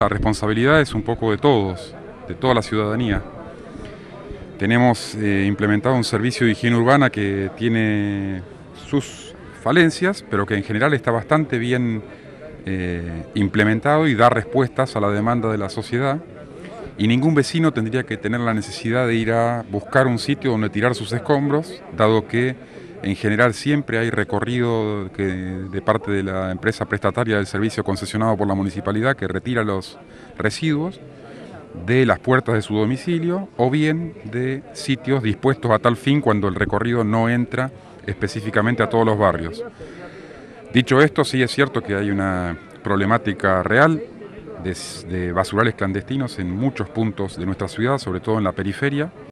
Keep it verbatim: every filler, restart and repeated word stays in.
La responsabilidad es un poco de todos, de toda la ciudadanía. Tenemos eh, implementado un servicio de higiene urbana que tiene sus falencias, pero que en general está bastante bien eh, implementado y da respuestas a la demanda de la sociedad. Y ningún vecino tendría que tener la necesidad de ir a buscar un sitio donde tirar sus escombros, dado que en general siempre hay recorrido que, de parte de la empresa prestataria del servicio concesionado por la municipalidad que retira los residuos de las puertas de su domicilio o bien de sitios dispuestos a tal fin cuando el recorrido no entra específicamente a todos los barrios. Dicho esto, sí es cierto que hay una problemática real de, de basurales clandestinos en muchos puntos de nuestra ciudad, sobre todo en la periferia.